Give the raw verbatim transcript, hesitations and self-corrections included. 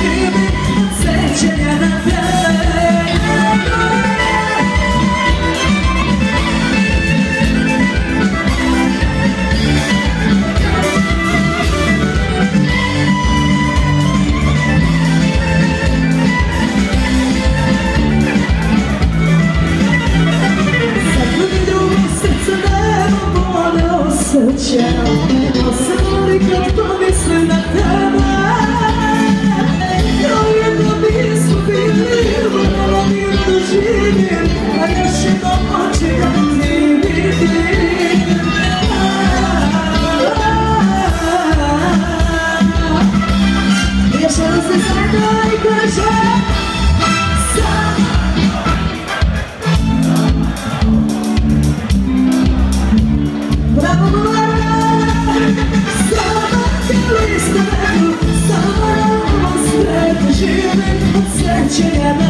živim od sećanja na tebe. Osam li kad pomislim na tebe, kao jedno bismo bili, morala mi da živim, a još jednom oči da ti vidim. Još jednom se zajedno i kažem sam. Bravo, bravo! Živim od sećanja